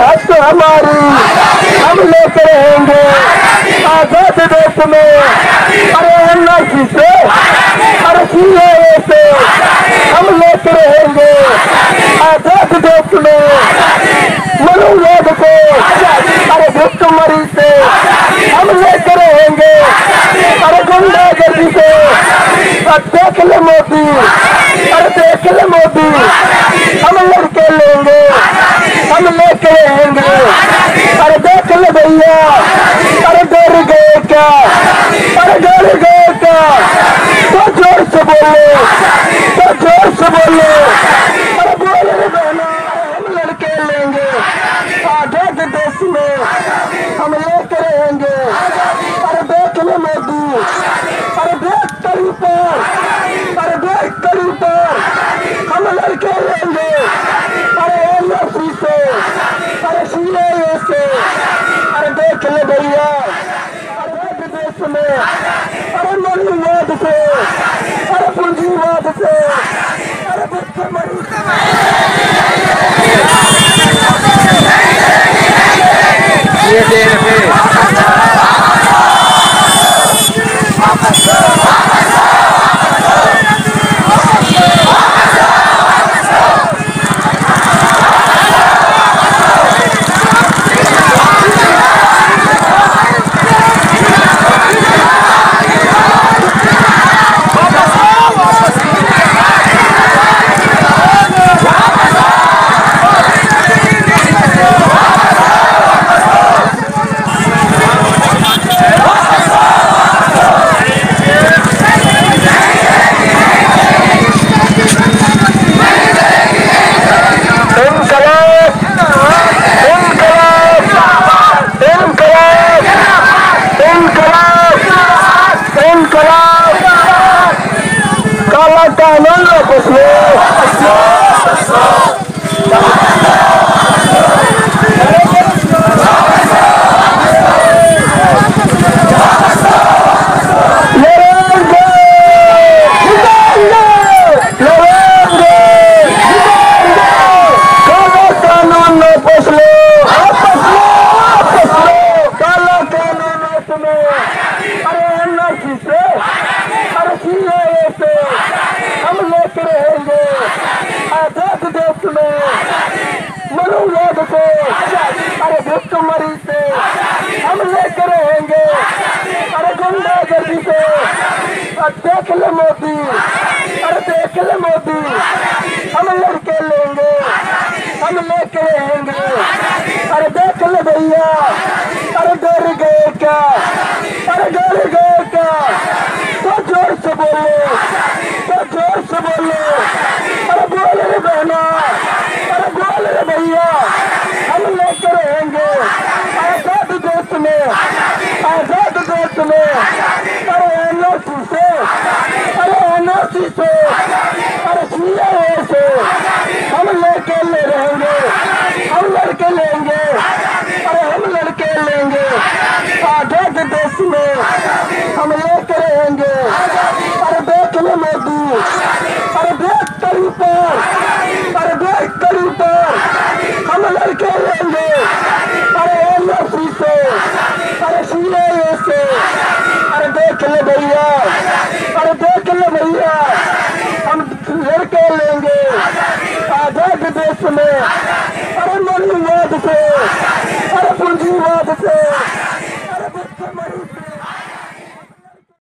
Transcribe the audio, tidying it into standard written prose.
हक हमारी हम लेते रहेंगे आजाद देश में। अरे एनआरसी से, अरे सीएए से हम लेते रहेंगे आजाद देश में। मनोवाद को, अरे भुखमरी से हम लेते रहेंगे, अरे गुंडागर्दी से। देख ले मोदी, अरे देख ले मोदी, हम लड़के लेंगे, हम लेके रहेंगे। अरे देख ले भैया, अरे डर गए क्या, अरे डर गए क्या? तो जोर से बोलो, तो जोर से बोलो। अरे बोले रे बहना, हम लड़के लेंगे आजाद देश में, हम लेके रहेंगे। अरे देख ले मोदी, अरे देख करी पर, अरे देख करी पर हम लड़के लेंगे। अरे एनआरसी से, अरे सीएए से, अरे देख ले भैया आजाद देश में। अरे मनोवाद से, अरे पूंजीवाद से, अरे भुखमरी काला कानून वापस लो। अरे एनआरसी से, अरे सीएए से हम लेते रहेंगे आजाद देश में। मनोवाद को, अरे भुखमरी से हम लेते रहेंगे, अरे गुंडागर्दी से। देख ले मोदी, अरे देख ले मोदी, हम लड़के लेंगे, हम लेके रहेंगे। अरे देख ले भैया, अरे डर गए क्या, अरे डर गए क्या? तो जोर से बोलो, तो जोर से बोलो। अरे बोले रे बहना, अरे बोले रे भैया, हम लेके रहेंगे आजाद देश में, आजाद देश में। अरे एनआरसी से, अरे एनआरसी से, अरे सीएए से हम लेके ले रहेंगे, हम लड़के लेंगे, अरे हम लड़के लेंगे आजाद देश में, हम लेके रहेंगे। अरे देख ले मोदी, अरे देख करी पर, अरे देख करी पर हम लड़के लेंगे। अरे एनआरसी से, अरे सीएए से, अरे देख ले भैया, अरे देख ले भैया, हम लड़के लेंगे आजाद देश में। अरे मनोवाद से, अरे पूंजीवाद से,